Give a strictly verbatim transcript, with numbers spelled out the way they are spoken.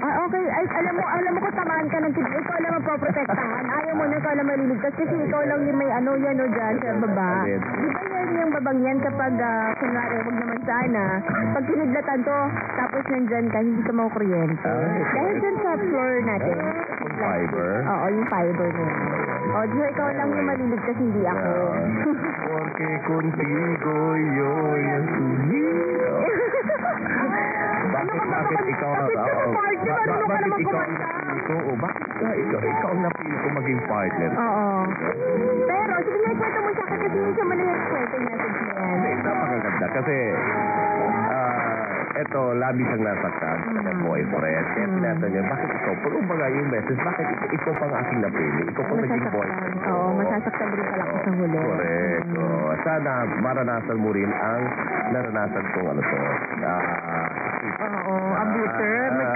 Ah, okay. Ay, alam mo, alam mo ko tamaan ka ng tibig. Ikaw lang magpoprotektahan. Ayaw mo na ikaw lang maliligtas kasi ikaw lang yung may ano yan o dyan sa baba. Di ba yan yung babang yan kapag, uh, kunwari, wag naman sana, pag kinidlatan to, tapos nandyan ka, hindi ka makukuryente. Dahil dyan sa floor natin. Yung fiber? Oo, yung fiber na yan. O, di ba ikaw lang yung maliligtas, hindi ako. Porque contigo yo yung sumiyo. Bakit, bakit ikaw ang... Bakit ka oo, partner? ba- Ano ka bakit naman ikaw ang kumanta? napili ko? O bakit ka, ikaw, ikaw ang napili ko maging partner? Oo. Pero, sige nga, kwento mo sa akin kasi hindi siya mali yung kwento yung message na yan. Hindi, napakaganda. Kasi, ah, eto, labis ang nasaktan sa kanyang boyfriend. Kaya tinatanong niya, bakit ikaw? Pero baga yung message, bakit ikaw, ikaw pang aking napili? Ikaw pang naging boyfriend. Oo, masasaktan rin pala ako sa huli. Correct. Oh, sana maranasan mo rin ang naranasan kong ano to. Ah, Oo, abuser.